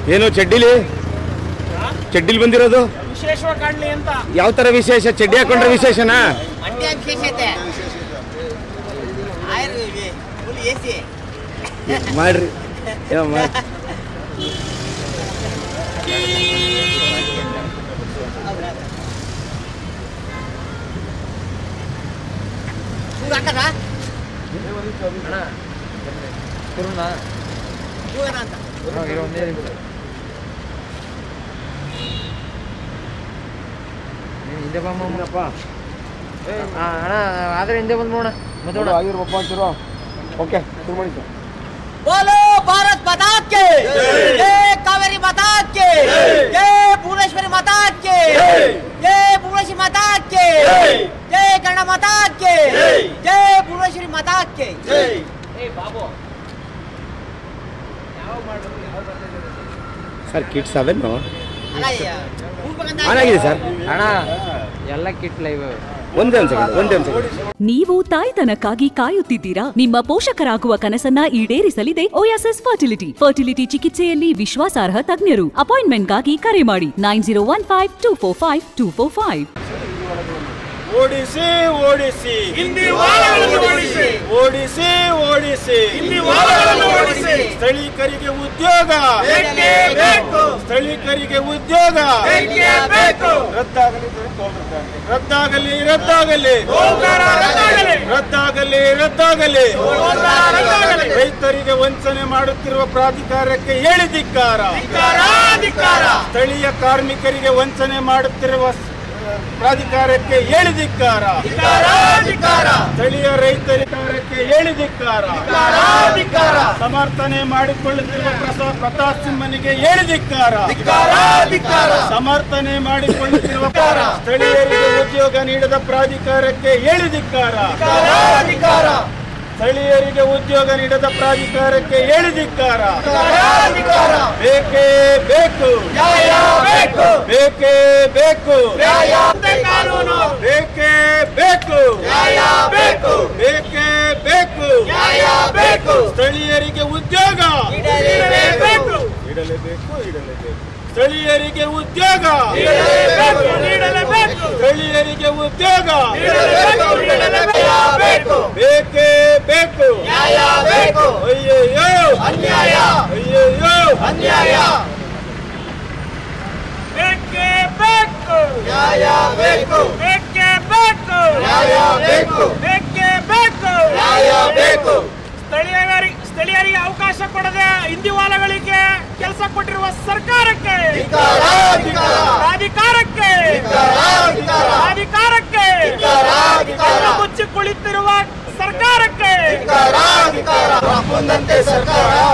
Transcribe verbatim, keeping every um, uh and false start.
ಏನು ಚಡ್ಡಿಲಿ ಚಡ್ಡಿಲಿ ಬಂದಿರೋದು ವಿಶೇಷವಾಗಿ ಕಾಣಲಿ ಅಂತ. ಯಾವ ತರ ವಿಶೇಷ? ಚಡ್ಡಿ ಹಾಕೊಂಡ್ರೆ ವಿಶೇಷನಾ? ಮಾಡ್ರಿ ಹಿಂದೆ ಬಮ್ಮಪ್ಪ ಅಣ್ಣ ಆದ್ರೆ ಹಿಂದೆ ಬಂದು ನೋಡ ಮತ್ತೆ ಆಗಿರ್ಬಪ್ಪ ಅಂತಿರೋ. ಓಕೆ ಶುರು ಮಾಡಿ ಸರ್. बोलो भारत माता के जय, कावेरी माता के जय, भुवनेश्वरी माता के जय, भुवनेश्वरी माता के जय, गंगा माता के जय, भुवनेश्वरी माता के जय. ए बाबू ಯಾವ ಮಾಡೋದು ಯಾವ ಬರ್ತಿದೆ ಸರ್? ಕಿಟ್ಸ್ ಅವೇನು ಅಲ್ಲ ಆಗಿದೆ ಸರ್? ಅಣ್ಣ ಎಲ್ಲ ಕಿಟ್ ಲೈವ್. ಒಂದೇ ಒಂದು ಸೆಕೆಂಡ್ ಒಂದೇ ಒಂದು ಸೆಕೆಂಡ್. ನೀವು ತಾಯ್ತನಕ್ಕಾಗಿ ಕಾಯುತ್ತಿದ್ದೀರಾ? ನಿಮ್ಮ ಪೋಷಕರಾಗುವ ಕನಸನ್ನ ಈಡೇರಿಸಲಿದೆ ಓಯಾಸಿಸ್ ಫರ್ಟಿಲಿಟಿ. ಫರ್ಟಿಲಿಟಿ ಚಿಕಿತ್ಸೆಯಲ್ಲಿ ವಿಶ್ವಾಸಾರ್ಹ ತಜ್ಞರು. ಅಪಾಯಿಂಟ್ಮೆಂಟ್ಗಾಗಿ ಕರೆ ಮಾಡಿ nine zero one five two four five two four five. ಓಡಿಸಿ ಓಡಿಸಿ ಹಿಂದಿ ವಾರಗಳನ್ನು ಓಡಿಸಿ ಓಡಿಸಿ ಓಡಿಸಿ ಹಿಂದಿ ವಾರಗಳನ್ನು ಓಡಿಸಿ. ಸ್ಥಳೀಕರಿಗೆ ಉದ್ಯೋಗ ಬೇಕೇ ಬೇಕು, ಸ್ಥಳೀಕರಿಗೆ ಉದ್ಯೋಗ ಬೇಕೇ ಬೇಕು. ರದ್ದಾಗಲಿ ರದ್ದಾಗಲಿ ರದ್ದಾಗಲಿ ರದ್ದಾಗಲಿ ರದ್ದಾಗಲಿ. ರೈತರಿಗೆ ವಂಚನೆ ಮಾಡುತ್ತಿರುವ ಪ್ರಾಧಿಕಾರಕ್ಕೆ ಹೇಳಿ ಧಿಕ್ಕಾರ. ಸ್ಥಳೀಯ ಕಾರ್ಮಿಕರಿಗೆ ವಂಚನೆ ಮಾಡುತ್ತಿರುವ ಪ್ರಾಧಿಕಾರಕ್ಕೆ ಹೇಳಿ ಧಿಕ್ಕಾರ. ಸ್ಥಳೀಯ ರೈತರಿಕಾರಕ್ಕೆ ಹೇಳಿ ಧಿಕ್ಕಾರ. ಸಮರ್ಥನೆ ಮಾಡಿಕೊಳ್ಳುತ್ತಿರುವ ಪ್ರತಾಪ್ ಸಿಂಹನಿಗೆ ಹೇಳಿ ಧಿಕ್ಕಾರ. ಸಮರ್ಥನೆ ಮಾಡಿಕೊಳ್ಳುತ್ತಿರುವ ಸ್ಥಳೀಯರಿಗೆ ಉದ್ಯೋಗ ನೀಡದ ಪ್ರಾಧಿಕಾರಕ್ಕೆ ಹೇಳಿ ಧಿಕ್ಕಾರ. ಸ್ಥಳೀಯರಿಗೆ ಉದ್ಯೋಗ ನೀಡದ ಪ್ರಾಧಿಕಾರಕ್ಕೆ ಹೇಳಿ ಧಿಕ್ಕಾರ. ಬೇಕೇ ಬೇಕು, ಬೇಕೇ ಬೇಕು, ಕಾನೂನು ಬೇಕೇ ಬೇಕು, ಬೇಕೇ ಬೇಕು, ಸ್ಥಳೀಯರಿಗೆ ಉದ್ಯೋಗ ನೀಡಲೇಬೇಕು, ಇಡಲೇಬೇಕು. ಸ್ಥಳೀಯರಿಗೆ ಉದ್ಯೋಗ ನೀಡಲೇಬೇಕು, ಸ್ಥಳೀಯರಿಗೆ ಉದ್ಯೋಗ ಬೇಕೇ ಬೇಕು. ಅಯ್ಯಯ್ಯೋ ಅನ್ಯಾಯ, ಅಯ್ಯಯ್ಯೋ ಅನ್ಯಾಯ. ಬೇಕೇ ಬೇಕು, ನ್ಯಾಯ ಬೇಕು, ಬೇಕೇ ಬೇಕು, ನ್ಯಾಯ ಬೇಕು, ಬೇಕೇ ಬೇಕು, ನ್ಯಾಯ ಬೇಕು. ಸ್ಥಳೀಯರಿಗೆ ಸ್ಥಳೀಯರಿಗೆ ಅವಕಾಶ ಕೊಡದೆ ಹಿಂದಿವಾಲಗಳಿಗೆ ಕೆಲಸ ಕೊಟ್ಟಿರುವ ಸರ್ಕಾರಕ್ಕೆ, ಪ್ರಾಧಿಕಾರಕ್ಕೆ, ಪ್ರಾಧಿಕಾರಕ್ಕೆ, ಮುಚ್ಚಿ ಕುಳಿತಿರುವ ಸರ್ಕಾರಕ್ಕೆ ಸರ್ಕಾರ